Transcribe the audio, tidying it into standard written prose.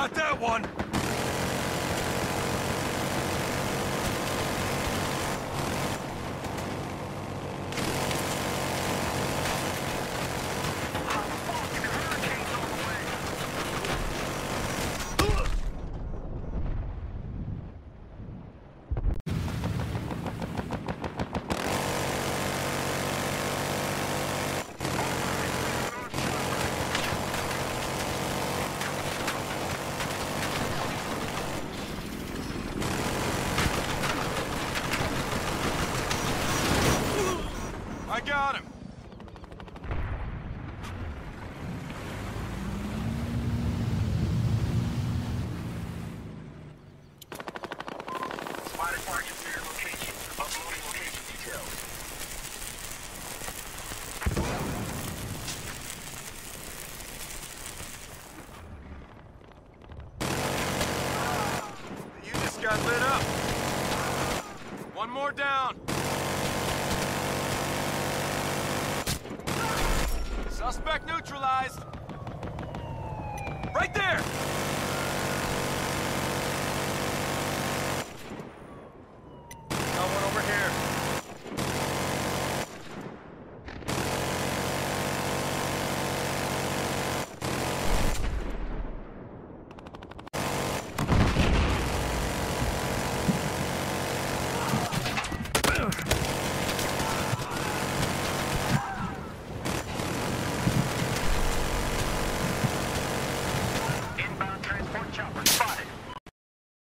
Got that one! I got him! Spotted target near location. Uploading location details. You just got lit up. One more down. Suspect neutralized. Right there!